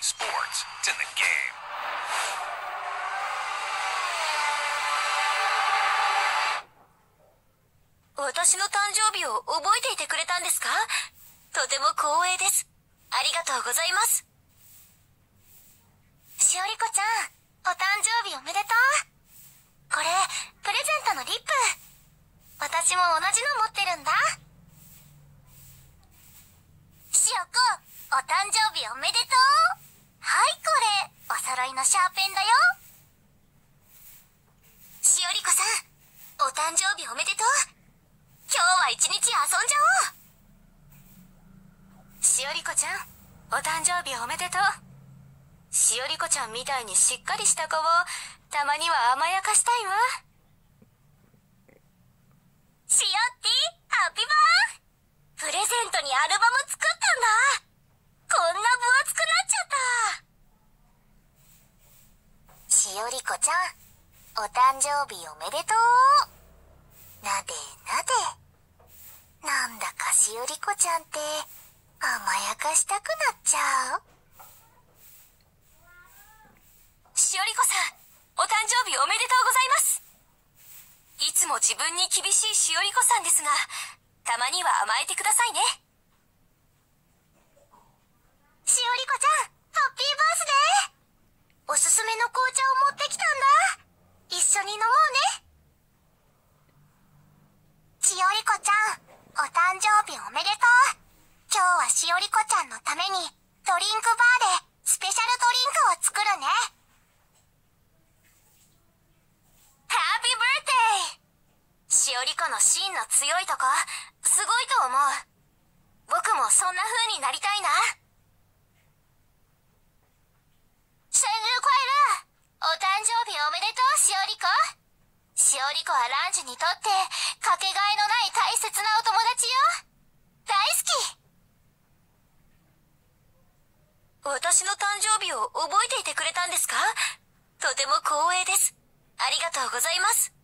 sports. It's in the game. 私の誕生日を覚えていてくれたんですか？とても光栄です。ありがとうございます。しおりこちゃん、お誕生日おめでとう。これ、プレゼントのリップ。私も同じの持ってるんだ。しおこ、お誕生日おめでとう。はい、これ、お揃いのシャーペンだよ。しおりこさん、お誕生日おめでとう。今日は一日遊んじゃおう。しおりこちゃん、お誕生日おめでとう。しおりこちゃんみたいにしっかりした子をたまには甘やかしたいわ。しおってぃ、ハッピーバー。プレゼントにアルバム作ったんだ。こんな分厚くなっちゃった。しおりこちゃん、お誕生日おめでとう。なでなで。なんだかしおりこちゃんって甘やかしたくなっちゃう。しおりこさん、お誕生日おめでとうございます。いつも自分に厳しいしおりこさんですが、たまには甘えてくださいね。しおりこちゃん、ハッピーバースデー。おすすめの紅茶を持ってきたんだ。一緒に飲もうね。しおりこちゃん、お誕生日おめでとう。今日はしおりこちゃんのためにドリンクバーでスペシャルドリンクを作るね。ハッピーバースデー。しおりこの芯の強いとこ、すごいと思う。僕もそんな風になりたいな。生日快乐。お誕生日おめでとう、しおりこ。しおりこはランジュにとってかけがえのない大切なお友達よ。大好き。私の誕生日を覚えていてくれたんですか？とても光栄です。ありがとうございます。